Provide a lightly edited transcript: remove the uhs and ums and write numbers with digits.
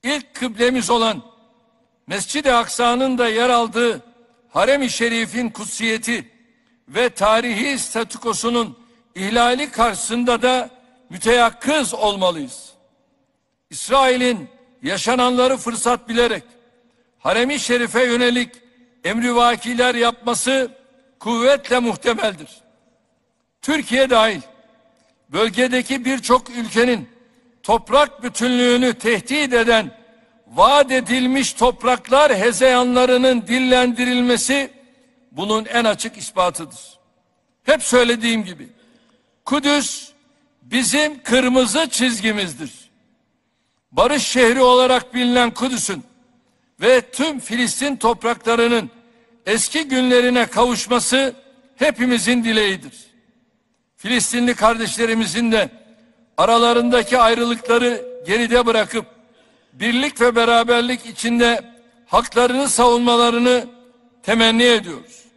ilk kıblemiz olan Mescid-i Aksa'nın da yer aldığı Harem-i Şerif'in kutsiyeti ve tarihi statükosunun ihlali karşısında da müteyakkız olmalıyız. İsrail'in yaşananları fırsat bilerek Harem-i Şerif'e yönelik emrivakiler yapması kuvvetle muhtemeldir. Türkiye dahil bölgedeki birçok ülkenin toprak bütünlüğünü tehdit eden vaat edilmiş topraklar hezeyanlarının dillendirilmesi bunun en açık ispatıdır. Hep söylediğim gibi Kudüs bizim kırmızı çizgimizdir. Barış şehri olarak bilinen Kudüs'ün ve tüm Filistin topraklarının eski günlerine kavuşması hepimizin dileğidir. Filistinli kardeşlerimizin de aralarındaki ayrılıkları geride bırakıp birlik ve beraberlik içinde haklarını savunmalarını temenni ediyoruz.